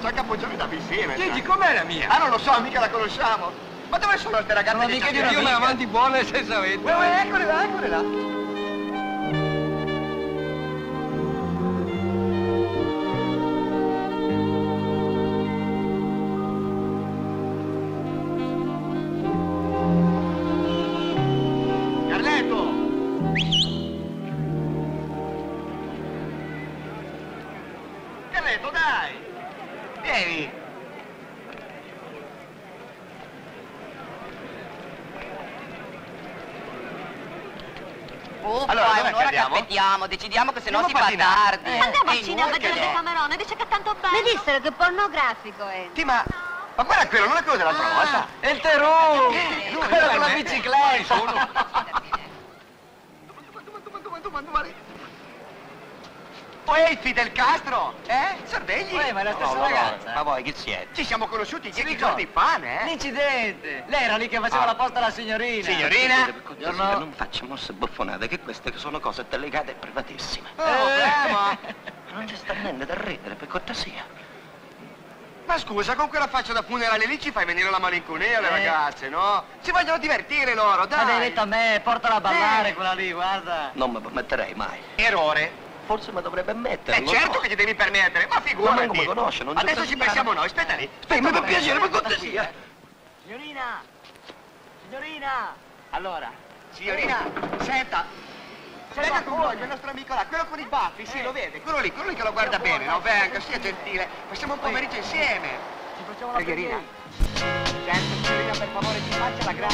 C'è Capoggione da insieme. Gigi, com'è la mia? Ah, non lo so, mica la conosciamo. Ma dove sono queste ragazze? Non mica di una io me la mandi buona e senza vetro. Eccole là, eccole là. Carletto, dai! Vieni! Allora, è un'ora che aspettiamo, decidiamo che se no si fa tardi. Andiamo al cinema a vedere Decamerone, dice che è tanto bello. Mi dissero che pornografico è. Sì, ma guarda quello, non è quello dell'altra volta. È il Terù! Quello con la bicicletta! Poi Fidel Castro, Sorvegli? Ma è la stessa ragazza. Ma voi chi siete? Ci siamo conosciuti 10 giorni fa, L'incidente! Lei era lì che faceva la posta alla signorina. Signorina? Non faccia mosse buffonate, che queste sono cose delicate e privatissime. Ma Non ci sta niente da ridere, per cortesia. scusa, con quella faccia da funerale lì ci fai venire la malinconia alle ragazze, no? Si vogliono divertire loro, dai! Ma l'hai detto a me, portala a ballare quella lì, guarda. Non mi permetterei mai. Errore. Forse mi dovrebbe ammettere. Certo che ti devi permettere, ma figurati. Ma non mi conosce, non adesso ci pensiamo noi, aspetta lì. Aspetta, per piacere, per cortesia. Signorina! Signorina! Allora, Signorina, senta. Venga con noi, quel nostro amico là, quello con i baffi, sì, lo vede, quello lì che lo guarda bene, no? Venga, sia gentile, passiamo un pomeriggio insieme. ci facciamo la Pregherina. preghiera. Senta, signorina, per favore, ci faccia la grazia.